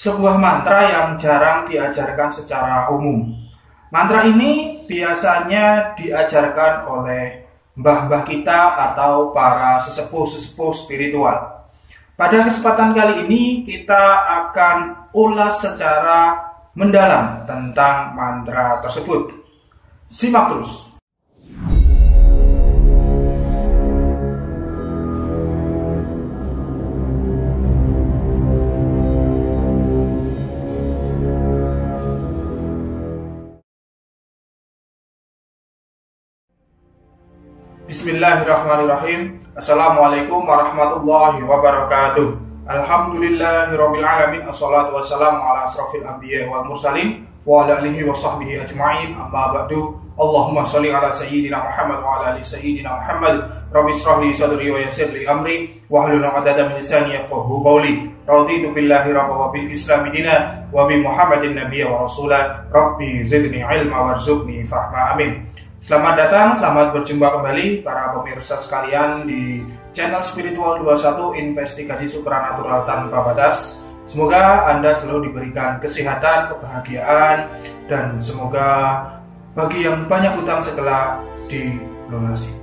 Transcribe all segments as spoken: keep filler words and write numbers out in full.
sebuah mantra yang jarang diajarkan secara umum. Mantra ini biasanya diajarkan oleh mbah-mbah kita atau para sesepuh-sesepuh spiritual. Pada kesempatan kali ini kita akan ulas secara mendalam tentang mantra tersebut. Simak terus. Bismillahirrahmanirrahim. Assalamualaikum warahmatullahi wabarakatuh. Alhamdulillahirabbil alamin. Assalatu wassalamu ala asrofil anbiya wal mursalin wa ala alihi wa sahbihi ajma'in. Amma ba'du. Allahumma shalli ala sayyidina Muhammad wa ala ali sayyidina Muhammad. Rabbi shrah li sadri wa yassir li amri wa hlul 'uqdatam min lisani yafqahu qawli. Raditu billahi rabban wa bil islami dinan wa bi Muhammadin nabiyyan wa rasulan. Rabbi zidni ilma warzuqni fahma. Amin. Selamat datang, selamat berjumpa kembali para pemirsa sekalian di channel Spiritual dua puluh satu Investigasi Supranatural Tanpa Batas. Semoga Anda selalu diberikan kesehatan, kebahagiaan, dan semoga bagi yang banyak hutang segera dilunasi.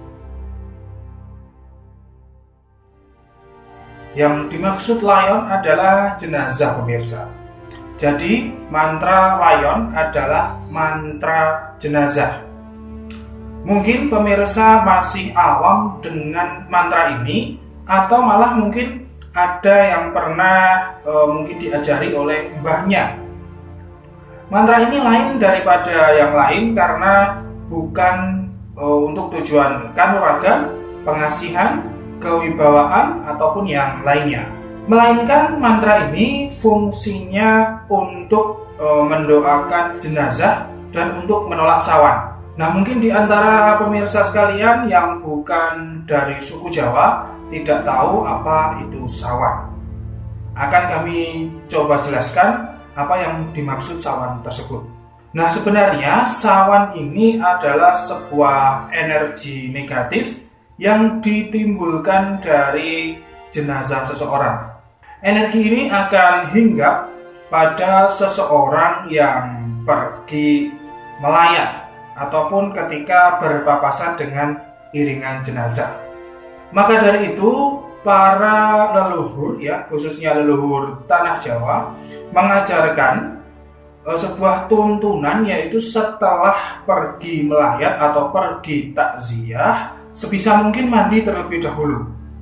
Yang dimaksud layon adalah jenazah, pemirsa. Jadi mantra layon adalah mantra jenazah. Mungkin pemirsa masih awam dengan mantra ini, atau malah mungkin ada yang pernah e, mungkin diajari oleh mbahnya. Mantra ini lain daripada yang lain karena bukan e, untuk tujuan kanuragan, pengasihan, kewibawaan, ataupun yang lainnya. Melainkan mantra ini fungsinya untuk e, mendoakan jenazah dan untuk menolak sawan. Nah, mungkin di antara pemirsa sekalian yang bukan dari suku Jawa tidak tahu apa itu sawan. Akan kami coba jelaskan apa yang dimaksud sawan tersebut. Nah, sebenarnya sawan ini adalah sebuah energi negatif yang ditimbulkan dari jenazah seseorang. Energi ini akan hinggap pada seseorang yang pergi melayat ataupun ketika berpapasan dengan iringan jenazah. Maka dari itu para leluhur, ya khususnya leluhur tanah Jawa, mengajarkan e, sebuah tuntunan, yaitu setelah pergi melayat atau pergi takziah sebisa mungkin mandi terlebih dahulu.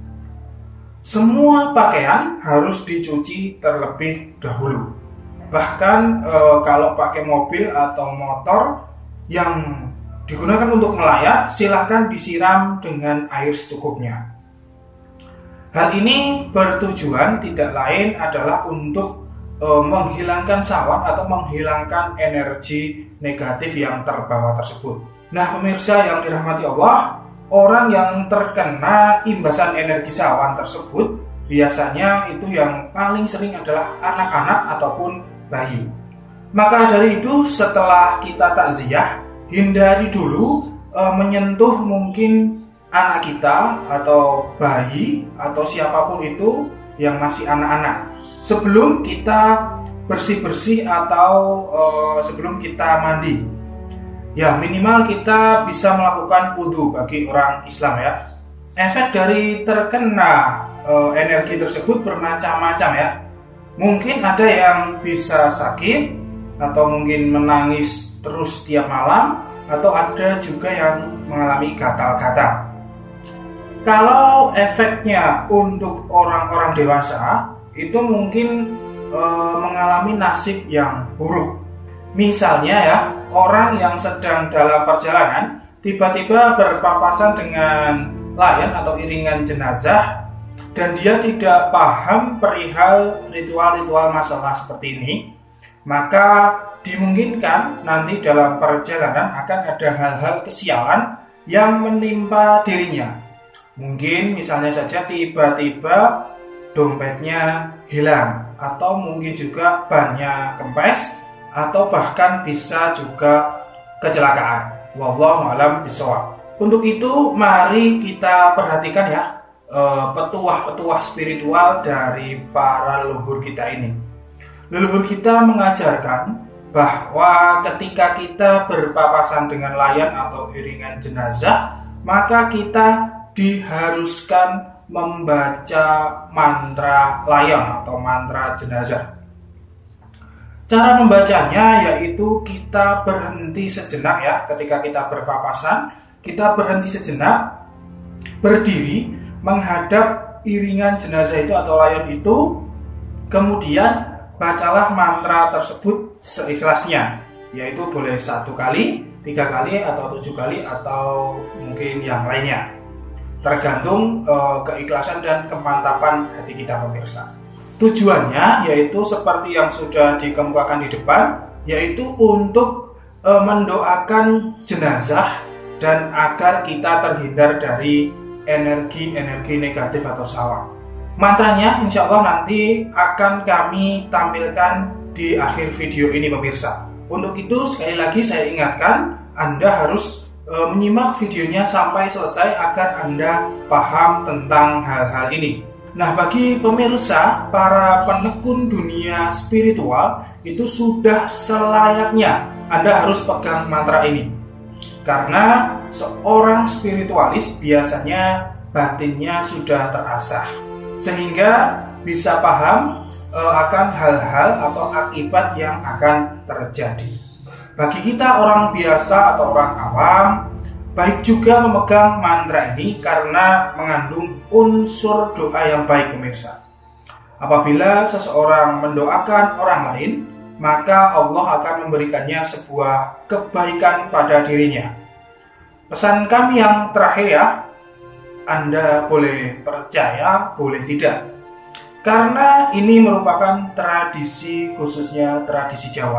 Semua pakaian harus dicuci terlebih dahulu. Bahkan e, kalau pakai mobil atau motor yang digunakan untuk melayat, silahkan disiram dengan air secukupnya. Hal ini bertujuan tidak lain adalah untuk e, menghilangkan sawan atau menghilangkan energi negatif yang terbawa tersebut. Nah, pemirsa yang dirahmati Allah, orang yang terkena imbasan energi sawan tersebut biasanya itu yang paling sering adalah anak-anak ataupun bayi. Maka dari itu setelah kita takziah, hindari dulu e, menyentuh mungkin anak kita atau bayi atau siapapun itu yang masih anak-anak sebelum kita bersih-bersih atau e, sebelum kita mandi. Ya, minimal kita bisa melakukan wudu bagi orang Islam, ya. Efek dari terkena e, energi tersebut bermacam-macam, ya. Mungkin ada yang bisa sakit atau mungkin menangis terus tiap malam, atau ada juga yang mengalami gatal-gatal. Kalau efeknya untuk orang-orang dewasa itu mungkin e, mengalami nasib yang buruk. Misalnya, ya, orang yang sedang dalam perjalanan tiba-tiba berpapasan dengan layan atau iringan jenazah dan dia tidak paham perihal ritual-ritual masalah seperti ini, maka dimungkinkan nanti dalam perjalanan akan ada hal-hal kesialan yang menimpa dirinya. Mungkin misalnya saja tiba-tiba dompetnya hilang, atau mungkin juga bannya kempes, atau bahkan bisa juga kecelakaan. Wallahu a'lam bishawab. Untuk itu mari kita perhatikan, ya, petuah-petuah spiritual dari para leluhur kita ini. Leluhur kita mengajarkan bahwa ketika kita berpapasan dengan layan atau iringan jenazah, maka kita diharuskan membaca mantra layan atau mantra jenazah. Cara membacanya yaitu kita berhenti sejenak ya, ketika kita berpapasan, kita berhenti sejenak, berdiri menghadap iringan jenazah itu atau layan itu, kemudian bacalah mantra tersebut seikhlasnya, yaitu boleh satu kali, tiga kali, atau tujuh kali, atau mungkin yang lainnya, tergantung eh, keikhlasan dan kemantapan hati kita pemirsa. Tujuannya yaitu seperti yang sudah dikemukakan di depan, yaitu untuk eh, mendoakan jenazah dan agar kita terhindar dari energi-energi negatif atau sawah. Mantranya insya Allah nanti akan kami tampilkan di akhir video ini pemirsa. Untuk itu sekali lagi saya ingatkan, Anda harus e, menyimak videonya sampai selesai agar Anda paham tentang hal-hal ini. Nah, bagi pemirsa, para penekun dunia spiritual itu sudah selayaknya Anda harus pegang mantra ini. Karena seorang spiritualis biasanya batinnya sudah terasah, sehingga bisa paham e, akan hal-hal atau akibat yang akan terjadi. Bagi kita orang biasa atau orang awam, baik juga memegang mantra ini karena mengandung unsur doa yang baik pemirsa. Apabila seseorang mendoakan orang lain, maka Allah akan memberikannya sebuah kebaikan pada dirinya. Pesan kami yang terakhir ya, Anda boleh percaya, boleh tidak. Karena ini merupakan tradisi, khususnya tradisi Jawa.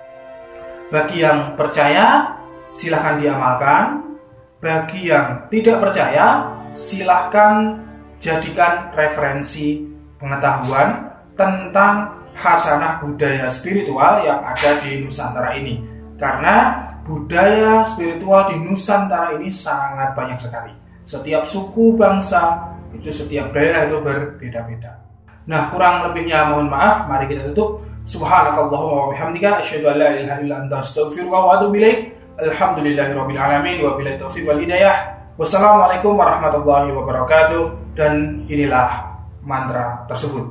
Bagi yang percaya, silahkan diamalkan. Bagi yang tidak percaya, silahkan jadikan referensi pengetahuan tentang khasanah budaya spiritual yang ada di Nusantara ini. Karena budaya spiritual di Nusantara ini sangat banyak sekali. Setiap suku bangsa itu, setiap daerah itu berbeda-beda. Nah, kurang lebihnya mohon maaf. Mari kita tutup. Subhanakallahumma wa bihamdika asyhadu an la ilaha illa anta astaghfiruka wa atubu ilaik. Alhamdulillahirabbil alamin wa billahi taufiq wal hidayah. Wassalamualaikum warahmatullahi wabarakatuh. Dan inilah mantra tersebut.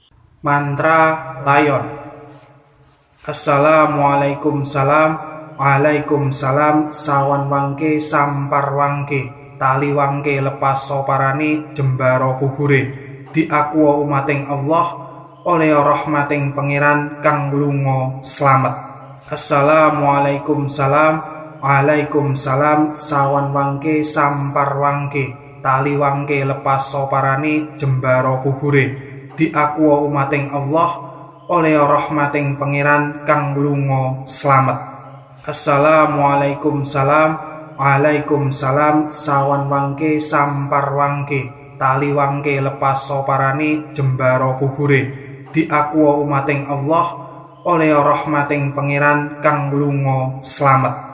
Mantra layon. Assalamualaikum salam. Waalaikumsalam. Sawan wangke sampar wangke. Tali wangke lepas soparani jembaro kubure. Diakwa umating Allah oleh rahmating pangeran kang lunga slamet. Assalamualaikum salam. Waalaikumsalam. Sawan wangke sampar wangke. Tali wangke lepas soparani jembaro kubure. Diakwa umating Allah oleh rahmating pangeran kang lunga slamet. Assalamualaikum salam. Waalaikumsalam. Sawan wangke sampar wangke. Tali wangke lepas soparani jembaro kubure. Diakwa umating Allah oleh rahmating pangeran kang lunga slamet.